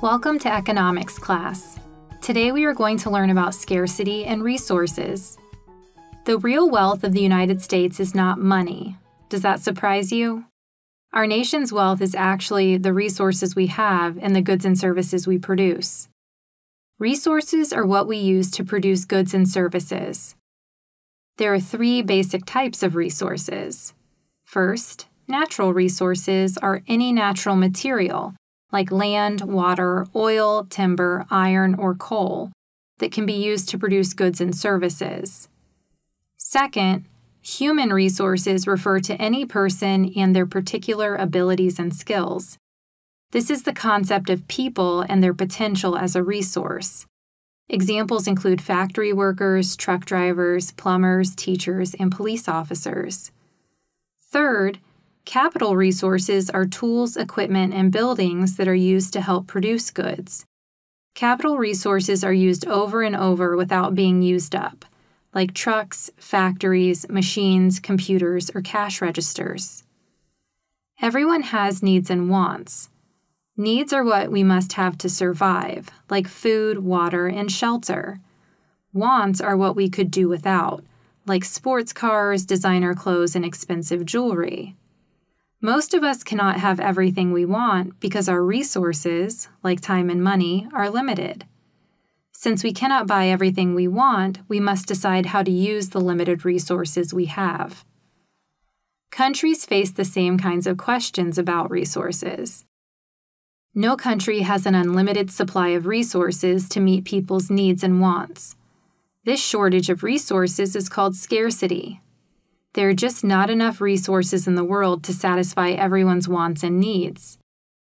Welcome to economics class. Today we are going to learn about scarcity and resources. The real wealth of the United States is not money. Does that surprise you? Our nation's wealth is actually the resources we have and the goods and services we produce. Resources are what we use to produce goods and services. There are three basic types of resources. First, natural resources are any natural material, like land, water, oil, timber, iron, or coal, that can be used to produce goods and services. Second, human resources refer to any person and their particular abilities and skills. This is the concept of people and their potential as a resource. Examples include factory workers, truck drivers, plumbers, teachers, and police officers. Third, capital resources are tools, equipment, and buildings that are used to help produce goods. Capital resources are used over and over without being used up, like trucks, factories, machines, computers, or cash registers. Everyone has needs and wants. Needs are what we must have to survive, like food, water, and shelter. Wants are what we could do without, like sports cars, designer clothes, and expensive jewelry. Most of us cannot have everything we want because our resources, like time and money, are limited. Since we cannot buy everything we want, we must decide how to use the limited resources we have. Countries face the same kinds of questions about resources. No country has an unlimited supply of resources to meet people's needs and wants. This shortage of resources is called scarcity. There are just not enough resources in the world to satisfy everyone's wants and needs.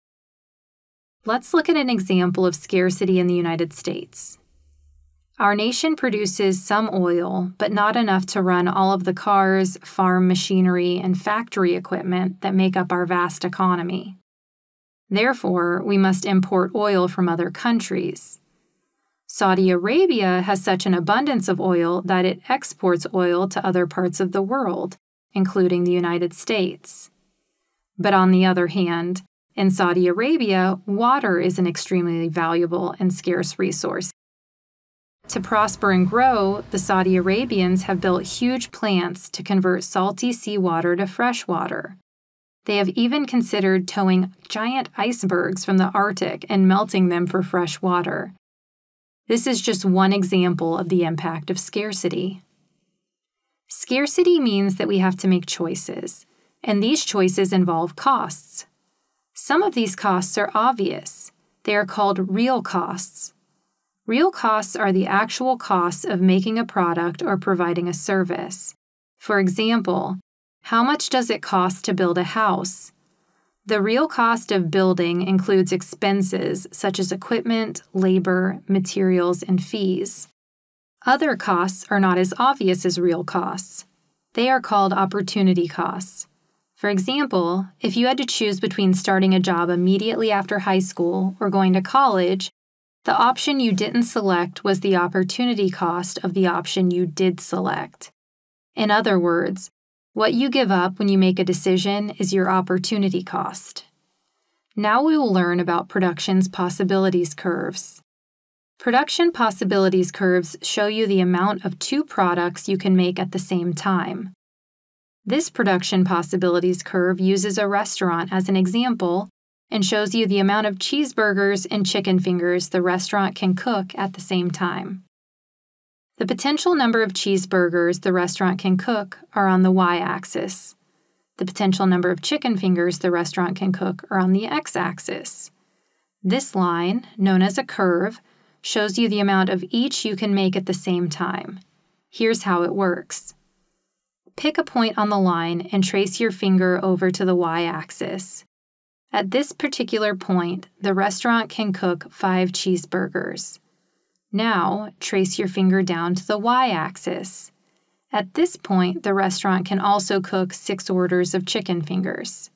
Let's look at an example of scarcity in the United States. Our nation produces some oil, but not enough to run all of the cars, farm machinery, and factory equipment that make up our vast economy. Therefore, we must import oil from other countries. Saudi Arabia has such an abundance of oil that it exports oil to other parts of the world, including the United States. But on the other hand, in Saudi Arabia, water is an extremely valuable and scarce resource. To prosper and grow, the Saudi Arabians have built huge plants to convert salty seawater to fresh water. They have even considered towing giant icebergs from the Arctic and melting them for fresh water. This is just one example of the impact of scarcity. Scarcity means that we have to make choices, and these choices involve costs. Some of these costs are obvious. They are called real costs. Real costs are the actual costs of making a product or providing a service. For example, how much does it cost to build a house? The real cost of building includes expenses such as equipment, labor, materials, and fees. Other costs are not as obvious as real costs. They are called opportunity costs. For example, if you had to choose between starting a job immediately after high school or going to college, the option you didn't select was the opportunity cost of the option you did select. In other words, what you give up when you make a decision is your opportunity cost. Now we will learn about production's possibilities curves. Production possibilities curves show you the amount of two products you can make at the same time. This production possibilities curve uses a restaurant as an example and shows you the amount of cheeseburgers and chicken fingers the restaurant can cook at the same time. The potential number of cheeseburgers the restaurant can cook are on the y-axis. The potential number of chicken fingers the restaurant can cook are on the x-axis. This line, known as a curve, shows you the amount of each you can make at the same time. Here's how it works. Pick a point on the line and trace your finger over to the y-axis. At this particular point, the restaurant can cook 5 cheeseburgers. Now, trace your finger down to the y-axis. At this point, the restaurant can also cook 6 orders of chicken fingers.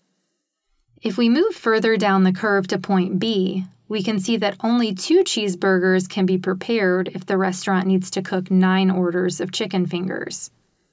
If we move further down the curve to point B, we can see that only 2 cheeseburgers can be prepared if the restaurant needs to cook 9 orders of chicken fingers.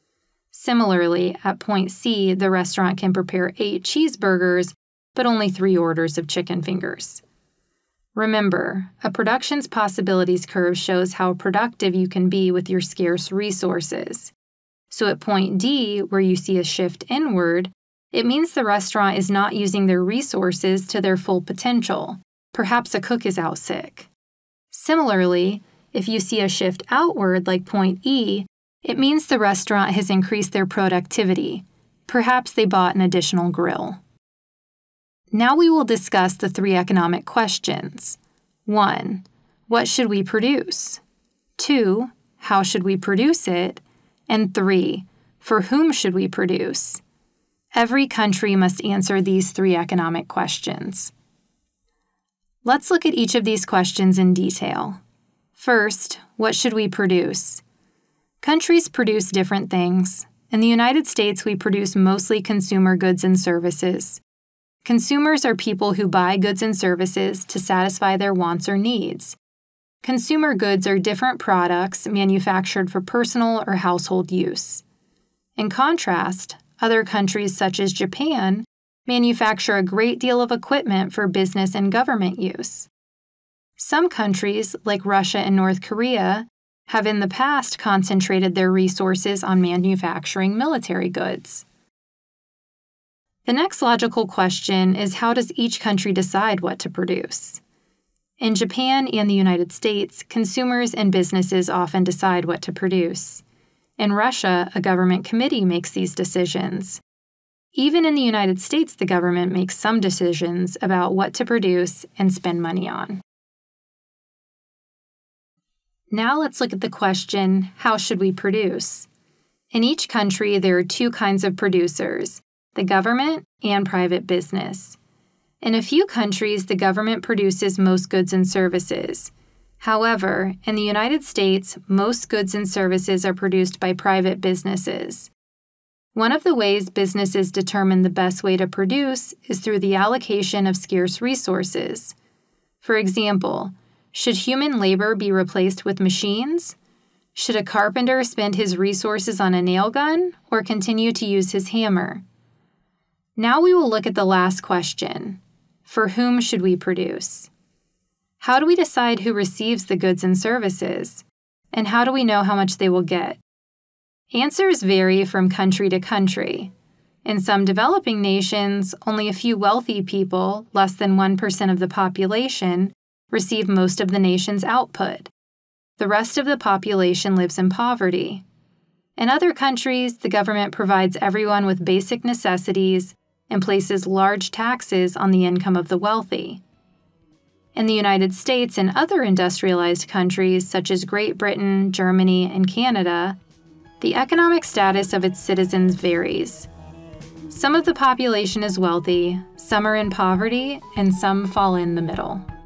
Similarly, at point C, the restaurant can prepare 8 cheeseburgers, but only 3 orders of chicken fingers. Remember, a production's possibilities curve shows how productive you can be with your scarce resources. So at point D, where you see a shift inward, it means the restaurant is not using their resources to their full potential. Perhaps a cook is out sick. Similarly, if you see a shift outward like point E, it means the restaurant has increased their productivity. Perhaps they bought an additional grill. Now we will discuss the 3 economic questions. 1. What should we produce? 2. How should we produce it? And 3. For whom should we produce? Every country must answer these 3 economic questions. Let's look at each of these questions in detail. First, what should we produce? Countries produce different things. In the United States, we produce mostly consumer goods and services. Consumers are people who buy goods and services to satisfy their wants or needs. Consumer goods are different products manufactured for personal or household use. In contrast, other countries such as Japan manufacture a great deal of equipment for business and government use. Some countries, like Russia and North Korea, have in the past concentrated their resources on manufacturing military goods. The next logical question is, how does each country decide what to produce? In Japan and the United States, consumers and businesses often decide what to produce. In Russia, a government committee makes these decisions. Even in the United States, the government makes some decisions about what to produce and spend money on. Now let's look at the question, how should we produce? In each country, there are 2 kinds of producers, the government and private business. In a few countries, the government produces most goods and services. However, in the United States, most goods and services are produced by private businesses. One of the ways businesses determine the best way to produce is through the allocation of scarce resources. For example, should human labor be replaced with machines? Should a carpenter spend his resources on a nail gun or continue to use his hammer? Now we will look at the last question. For whom should we produce? How do we decide who receives the goods and services? And how do we know how much they will get? Answers vary from country to country. In some developing nations, only a few wealthy people, less than 1% of the population, receive most of the nation's output. The rest of the population lives in poverty. In other countries, the government provides everyone with basic necessities and places large taxes on the income of the wealthy. In the United States and other industrialized countries such as Great Britain, Germany, and Canada, the economic status of its citizens varies. Some of the population is wealthy, some are in poverty, and some fall in the middle.